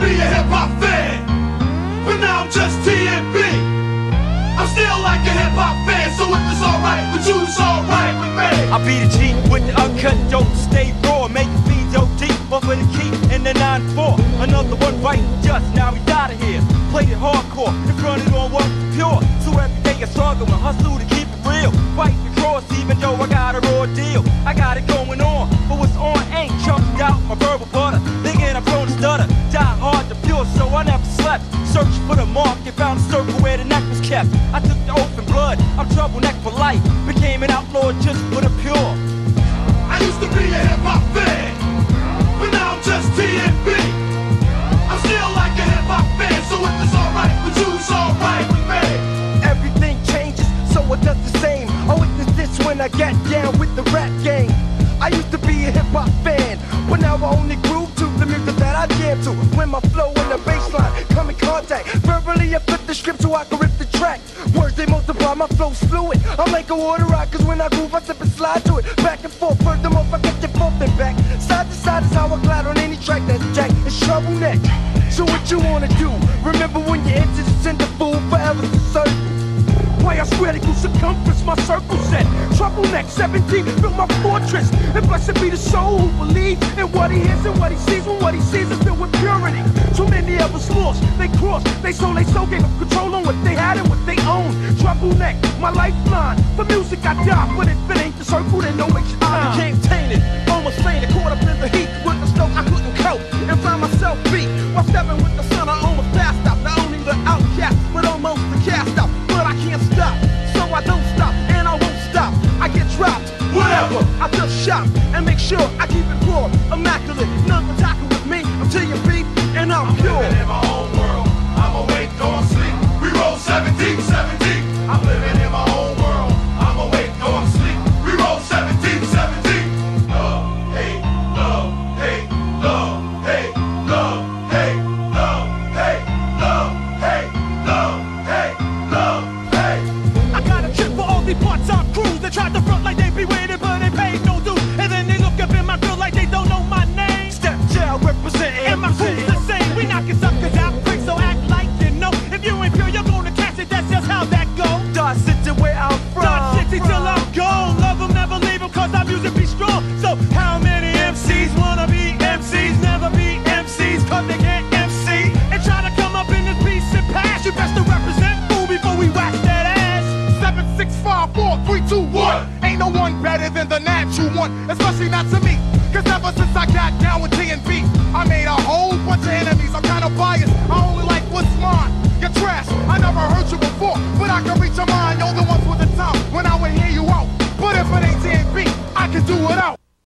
be a hip-hop fan, but now I'm just TMB. I'm still like a hip-hop fan, so if it's alright with you, it's alright with me. I be the G with the uncut dope, stay raw, make it feel dope deep, off of the key in the 9-4. Another one right just now, he's out of here. Played it hardcore, and fronted on what pure. So every day I struggle and hustle to keep it real. Fight the cross even though I got a raw deal. I got it going on, but what's on ain't chunked out my verbal butter. Thinking I'm prone to stutter, die hard to pure, so I never slept. Searched for the mark and found a circle where the neck was kept. I took the oath in blood, I'm trouble neck for life. Became an outlaw just for the pure. I used to be a hip-hop fan, but now I'm just TMB. I'm still like a hip-hop fan, so if it's alright with you, it's alright with me. Everything changes, so it does the same. I witness this when I get down with the rap game. I used to be a hip-hop fan, but now I only groove to the music that I jam to. When my flow and the bass line come in contact, verbally I flip the script so I can rip the track. Words they multiply, my flow's fluid. I'm like a water rock, cause when I groove I slip and slide to it. Back and forth, furthermore I get you forth and back. Side to side is how I glide on any track that's jacked. It's trouble neck. So what you wanna do? Remember when you entered the center, fool, forever to serve. Why I swear to you, circumference, my circle set. Trouble neck, 17, built my fortress. And blessed be the soul who believes in what he hears and what he sees. When what he sees is filled with purity. Too many of us lost, they crossed, they soul gave up control on what they had and what they owned. Trouble neck, my lifeline. For music I die, but if it ain't the circle, then don't waste your time. I became tainted, almost fainted, caught up in the heat. With the snow I couldn't cope, and find myself beat. While stepping with the sun, I almost passed out. Not only the outcast, but almost the cast out. But I can't stop, so I don't stop, and I won't stop. I get dropped, whatever, I just shop and make sure I keep it raw, immaculate. None can tackle with me until you beat, and I'm pure. I'm living in my own world, I'm awake, don't sleep. We roll 17, 17. I'm living in my own world, I'm awake, don't sleep. We roll 17, 17. Love, hate, love, hate, love, hate, love, hate, love, hate, love, hate, love, hate, love, hate. I got a trip for all these part-time crews that tried to front like they be waiting, but they paid no dues. And then they look up in my grill like they don't know my name. Step jail representing, and my crew's the same. We knockin' suckers out quick, so act like you know. If you ain't pure, you're gonna catch it, that's just how that goes. Dodge City where I'm from. Dodge City till I'm gone. Love 'em, never leave 'em, cause our music be strong. So how many MCs wanna be MCs? Never be MCs, cause they can't MC. And try to come up in this piece and pass. You best to represent, fool, before we wax that ass. 7, 6, 5, 4, 3, 2, 1. Ain't no one better than the natural one, especially not to me. Cause ever since I got down with TNB, I made a whole bunch of enemies. I'm kinda biased, I only like what's mine. You're trash, I never heard you before, but I can reach 'em all.